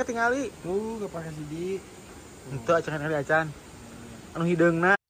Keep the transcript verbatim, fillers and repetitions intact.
tingali tuh gak pakai C D itu acan hari acan anu hideungna